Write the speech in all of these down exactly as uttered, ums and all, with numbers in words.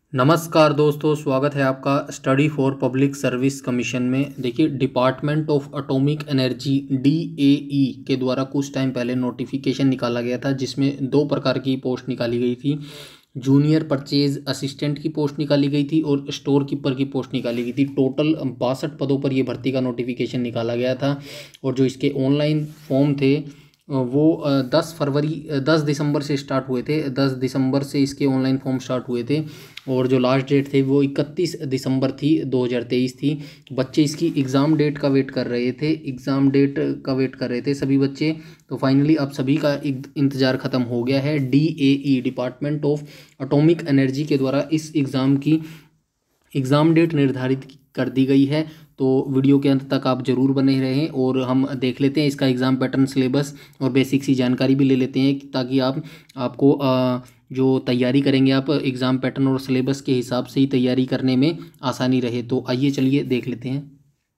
नमस्कार दोस्तों, स्वागत है आपका study for public service commission में। देखिए, department of atomic energy D A E के द्वारा कुछ टाइम पहले नोटिफिकेशन निकाला गया था, जिसमें दो प्रकार की पोस्ट निकाली गई थी। जूनियर परचेज असिस्टेंट की पोस्ट निकाली गई थी और स्टोर कीपर की पोस्ट निकाली गई थी। टोटल बासठ पदों पर ये भर्ती का नोटिफिकेशन निकाला गया था और जो इसके ऑनलाइन फॉर्म थे वो दस फरवरी दस दिसंबर से स्टार्ट हुए थे। दस दिसंबर से इसके ऑनलाइन फॉर्म स्टार्ट हुए थे और जो लास्ट डेट थे वो इकतीस दिसंबर थी दो हज़ार तेईस थी। बच्चे इसकी एग्ज़ाम डेट का वेट कर रहे थे एग्ज़ाम डेट का वेट कर रहे थे सभी बच्चे। तो फाइनली अब सभी का इंतज़ार ख़त्म हो गया है। D A E department of atomic energy के द्वारा इस एग्ज़ाम की एग्ज़ाम डेट निर्धारित कर दी गई है। तो वीडियो के अंत तक आप जरूर बने रहें और हम देख लेते हैं इसका एग्ज़ाम पैटर्न, सिलेबस और बेसिक सी जानकारी भी ले लेते हैं, ताकि आप आपको आ, जो तैयारी करेंगे आप एग्ज़ाम पैटर्न और सिलेबस के हिसाब से ही तैयारी करने में आसानी रहे। तो आइए चलिए देख लेते हैं।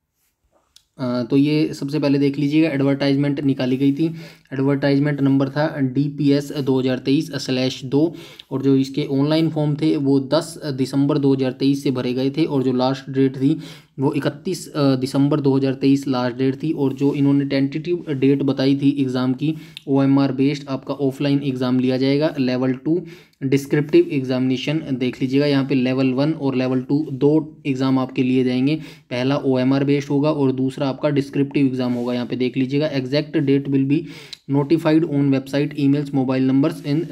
तो ये सबसे पहले देख लीजिएगा, एडवर्टाइजमेंट निकाली गई थी। एडवर्टाइजमेंट नंबर था डी पी एस दो हज़ार तेईस स्लैश दो और जो इसके ऑनलाइन फॉर्म थे वो दस दिसंबर दो हज़ार तेईस से भरे गए थे और जो लास्ट डेट थी वो इकतीस दिसंबर दो हज़ार तेईस लास्ट डेट थी। और जो इन्होंने टेंटेटिव डेट बताई थी एग्ज़ाम की, ओ एम आर बेस्ड आपका ऑफलाइन एग्ज़ाम लिया जाएगा। लेवल टू डिस्क्रिप्टिव एग्जामिनेशन देख लीजिएगा, यहाँ पे लेवल वन और लेवल टू दो एग्ज़ाम आपके लिए जाएंगे। पहला ओ एम आर बेस्ड होगा और दूसरा आपका डिस्क्रिप्टिव एग्ज़ाम होगा। यहाँ पे देख लीजिएगा, exact date will be notified on website, emails, mobile numbers in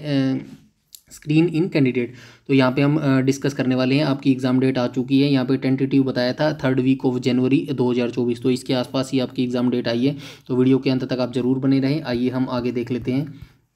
screen in candidate. तो यहाँ पे हम डिस्कस करने वाले हैं। आपकी एग्ज़ाम डेट आ चुकी है, यहाँ पे टेंटेटिव बताया था थर्ड वीक ऑफ जनवरी दो हज़ार चौबीस। तो इसके आसपास ही आपकी एग्ज़ाम डेट आई है। तो वीडियो के अंत तक आप जरूर बने रहें। आइए हम आगे देख लेते हैं।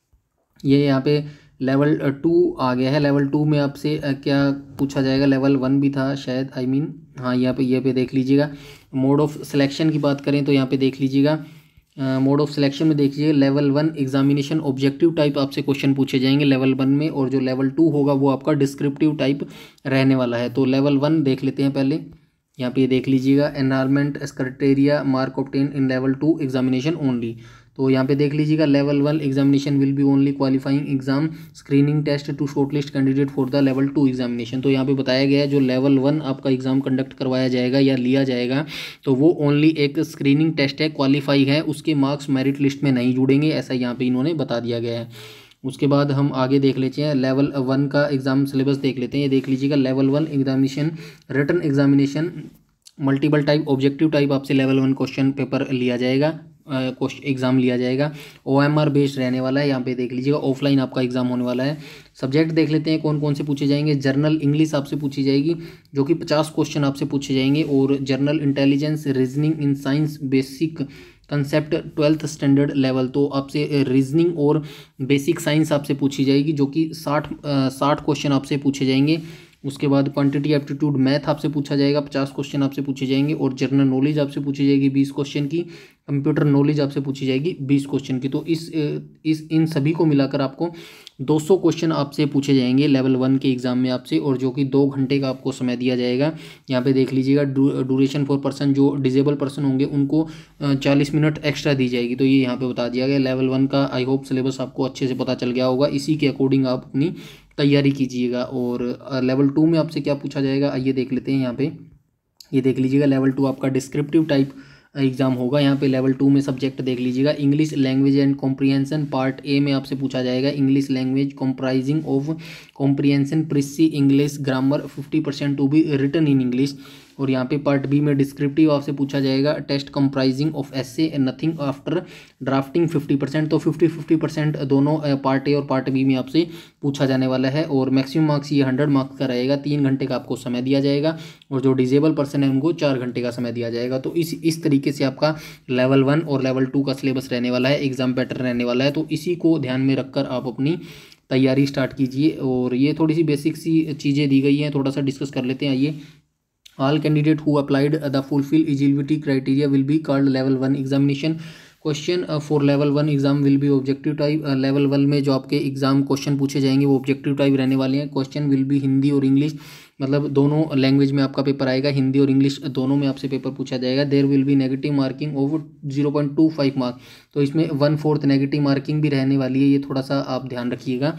ये यहाँ पे लेवल टू आ गया है। लेवल टू में आपसे क्या पूछा जाएगा, लेवल वन भी था शायद, आई मीन हाँ, यहाँ पे ये पे देख लीजिएगा। मोड ऑफ सिलेक्शन की बात करें तो यहाँ पे देख लीजिएगा, मोड ऑफ सिलेक्शन में देखिए level one examination objective type आपसे क्वेश्चन पूछे जाएंगे लेवल वन में, और जो लेवल टू होगा वो आपका डिस्क्रिप्टिव टाइप रहने वाला है। तो लेवल वन देख लेते हैं पहले। यहाँ पे देख लीजिएगा, enrolment criteria mark obtain in level two examination only. तो यहाँ पे देख लीजिएगा, level one examination will be only qualifying exam screening test to shortlist candidate for the level two examination. तो यहाँ पे बताया गया है जो लेवल वन आपका एग्जाम कंडक्ट करवाया जाएगा या लिया जाएगा तो वो ओनली एक स्क्रीनिंग टेस्ट है, क्वालिफाई है, उसके मार्क्स मेरिट लिस्ट में नहीं जुड़ेंगे, ऐसा यहाँ पे इन्होंने बता दिया गया है। उसके बाद हम आगे देख लेते हैं, लेवल वन का एग्जाम सिलेबस देख लेते हैं। ये देख लीजिएगा, level one examination written examination multiple type objective type आपसे लेवल वन क्वेश्चन पेपर लिया जाएगा, क्वेश्चन एग्जाम लिया जाएगा। ओ एम आर बेस्ड रहने वाला है। यहाँ पे देख लीजिएगा, ऑफलाइन आपका एग्जाम होने वाला है। सब्जेक्ट देख लेते हैं कौन कौन से पूछे जाएंगे। जर्नल इंग्लिश आपसे पूछी जाएगी, जो कि पचास क्वेश्चन आपसे पूछे जाएंगे, और general intelligence, reasoning in science, basic concept twelfth standard level, तो आपसे रीजनिंग और बेसिक साइंस आपसे पूछी जाएगी, जो कि साठ साठ क्वेश्चन आपसे पूछे जाएंगे। उसके बाद क्वांटिटी एप्टीट्यूड मैथ आपसे पूछा जाएगा, पचास क्वेश्चन आपसे पूछे जाएंगे, और जनरल नॉलेज आपसे पूछी जाएगी बीस क्वेश्चन की, कंप्यूटर नॉलेज आपसे पूछी जाएगी बीस क्वेश्चन की। तो इस इस इन सभी को मिलाकर आपको दो सौ क्वेश्चन आपसे पूछे जाएंगे लेवल वन के एग्जाम में आपसे, और जो कि दो घंटे का आपको समय दिया जाएगा। यहाँ पे देख लीजिएगा, ड्यूरेशन फॉर पर्सन, जो डिजेबल पर्सन होंगे उनको चालीस मिनट एक्स्ट्रा दी जाएगी। तो ये यहाँ पे बता दिया गया। लेवल वन का आई होप सिलेबस आपको अच्छे से पता चल गया होगा, इसी के अकॉर्डिंग आप अपनी तैयारी कीजिएगा। और लेवल टू में आपसे क्या पूछा जाएगा, आइए देख लेते हैं। यहाँ पे ये देख लीजिएगा, लेवल टू आपका डिस्क्रिप्टिव टाइप एग्जाम होगा। यहाँ पे लेवल टू में सब्जेक्ट देख लीजिएगा, English language and comprehension. Part A में आपसे पूछा जाएगा English language comprising of comprehension, precis English, grammar fifty percent to be written in English. और यहाँ पे पार्ट बी में डिस्क्रिप्टिव आपसे पूछा जाएगा, test comprising of essay and nothing after drafting fifty percent. तो फिफ्टी फिफ्टी परसेंट दोनों part A और पार्ट बी में आपसे पूछा जाने वाला है, और मैक्सिमम मार्क्स ये हंड्रेड मार्क्स का रहेगा। तीन घंटे का आपको समय दिया जाएगा, और जो डिजेबल पर्सन है उनको चार घंटे का समय दिया जाएगा। तो इस इस तरीके से आपका लेवल वन और लेवल टू का सिलेबस रहने वाला है, एग्जाम पैटर्न रहने वाला है। तो इसी को ध्यान में रखकर आप अपनी तैयारी स्टार्ट कीजिए। और ये थोड़ी सी बेसिक सी चीज़ें दी गई हैं, थोड़ा सा डिस्कस कर लेते हैं। आइए, all candidate who applied uh, the fulfill eligibility criteria will be called level one examination question for level one exam will be objective type. Level one में जो आपके एग्जाम क्वेश्चन पूछे जाएंगे वो ऑब्जेक्टिव टाइप रहने वाले हैं। क्वेश्चन विल बी हिंदी और इंग्लिश, मतलब दोनों लैंग्वेज में आपका पेपर आएगा, हिंदी और इंग्लिश दोनों में आपसे पेपर पूछा जाएगा। There will be negative marking of zero point two five mark, तो इसमें वन फोर्थ नेगेटिव मार्किंग भी रहने वाली है, ये थोड़ा सा आप ध्यान रखिएगा।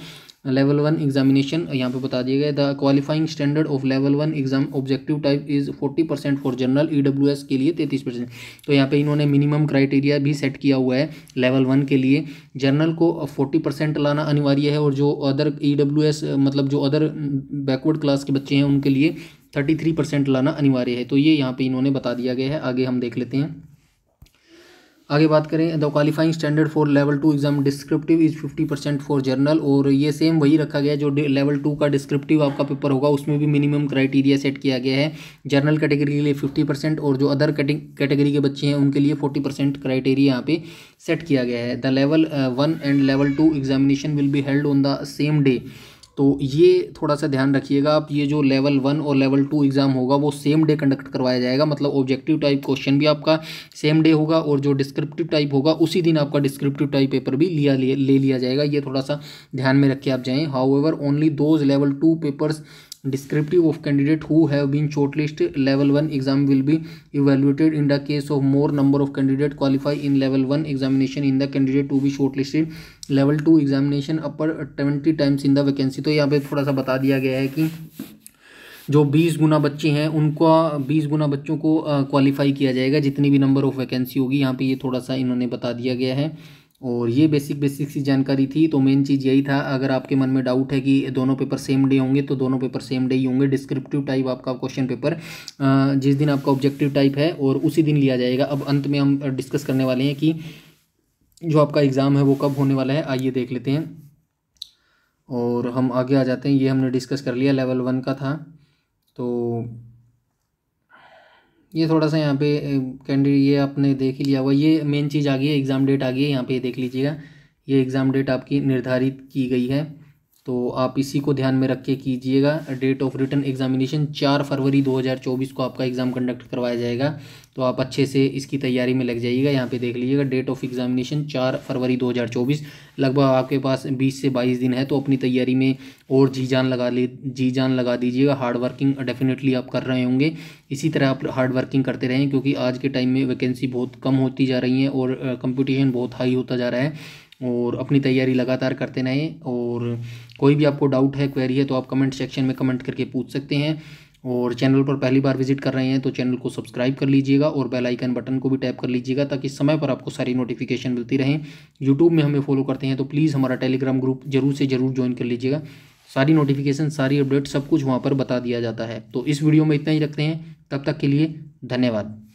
लेवल वन एग्जामिनेशन यहाँ पे बता दिया गया। The qualifying standard of level one exam objective type is forty percent for general, E W S के लिए तैंतीस परसेंट। तो यहाँ पे इन्होंने मिनिमम क्राइटेरिया भी सेट किया हुआ है लेवल वन के लिए। जनरल को फोर्टी परसेंट लाना अनिवार्य है और जो अदर ई डब्ल्यू एस मतलब जो अदर बैकवर्ड क्लास के बच्चे हैं उनके लिए थर्टी थ्री परसेंट लाना अनिवार्य है। तो ये यहाँ पे इन्होंने बता दिया गया है। आगे हम देख लेते हैं। आगे बात करें, the qualifying standard for level two exam descriptive is fifty percent for general, और ये सेम वही रखा गया है जो लेवल टू का डिस्क्रिप्टिव आपका पेपर होगा उसमें भी मिनिमम क्राइटेरिया सेट किया गया है। जर्नल कैटेगरी के लिए फिफ्टी परसेंट और जो अदर कैटेगरी के बच्चे हैं उनके लिए फोर्टी परसेंट क्राइटेरिया यहाँ पे सेट किया गया है। The level one and level two examination will be held on the same day. तो ये थोड़ा सा ध्यान रखिएगा आप, ये जो लेवल वन और लेवल टू एग्ज़ाम होगा वो सेम डे कंडक्ट करवाया जाएगा। मतलब ऑब्जेक्टिव टाइप क्वेश्चन भी आपका सेम डे होगा और जो डिस्क्रिप्टिव टाइप होगा उसी दिन आपका डिस्क्रिप्टिव टाइप पेपर भी लिया ले, ले लिया जाएगा। ये थोड़ा सा ध्यान में रख के आप जाएँ। However only those level two papers descriptive of candidate who have been shortlisted level one exam will be evaluated. In the case of more number of candidate qualify in level one examination in the candidate to be shortlisted level two examination upper twenty times in the vacancy। तो यहाँ पे थोड़ा सा बता दिया गया है कि जो बीस गुना बच्चे हैं उनको बीस गुना बच्चों को क्वालिफाई किया जाएगा जितनी भी नंबर ऑफ वैकेंसी होगी। यहाँ पे ये थोड़ा सा इन्होंने बता दिया गया है और ये बेसिक बेसिक सी जानकारी थी। तो मेन चीज़ यही था। अगर आपके मन में डाउट है कि दोनों पेपर सेम डे होंगे तो दोनों पेपर सेम डे ही होंगे। डिस्क्रिप्टिव टाइप आपका क्वेश्चन पेपर जिस दिन आपका ऑब्जेक्टिव टाइप है और उसी दिन लिया जाएगा। अब अंत में हम डिस्कस करने वाले हैं कि जो आपका एग्ज़ाम है वो कब होने वाला है, आइए देख लेते हैं और हम आगे आ जाते हैं। ये हमने डिस्कस कर लिया, लेवल वन का था। तो ये थोड़ा सा यहाँ पे कैंडिडेट ये आपने देख ही लिया हुआ। ये मेन चीज़ आ गई है, एग्ज़ाम डेट आ गई है। यहाँ पे देख लीजिएगा, ये एग्ज़ाम डेट आपकी निर्धारित की गई है तो आप इसी को ध्यान में रख के कीजिएगा। डेट ऑफ रिटन एग्जामिनेशन चार फरवरी दो हज़ार चौबीस को आपका एग्ज़ाम कंडक्ट करवाया जाएगा। तो आप अच्छे से इसकी तैयारी में लग जाइएगा। यहाँ पे देख लीजिएगा, डेट ऑफ एग्जामिनेशन चार फरवरी दो हज़ार चौबीस। लगभग आपके पास बीस से बाईस दिन है तो अपनी तैयारी में और जी जान लगा ले जी जान लगा दीजिएगा। हार्ड वर्किंग डेफिनेटली आप कर रहे होंगे, इसी तरह आप हार्ड वर्किंग करते रहें क्योंकि आज के टाइम में वैकेंसी बहुत कम होती जा रही हैं और कंपटीशन बहुत हाई होता जा रहा है। और अपनी तैयारी लगातार करते रहें और कोई भी आपको डाउट है, क्वेरी है तो आप कमेंट सेक्शन में कमेंट करके पूछ सकते हैं। और चैनल पर पहली बार विजिट कर रहे हैं तो चैनल को सब्सक्राइब कर लीजिएगा और बेल आइकन बटन को भी टैप कर लीजिएगा ताकि समय पर आपको सारी नोटिफिकेशन मिलती रहें। यूट्यूब में हमें फॉलो करते हैं तो प्लीज़ हमारा टेलीग्राम ग्रुप जरूर से ज़रूर ज्वाइन कर लीजिएगा। सारी नोटिफिकेशन, सारी अपडेट सब कुछ वहाँ पर बता दिया जाता है। तो इस वीडियो में इतना ही रखते हैं, तब तक के लिए धन्यवाद।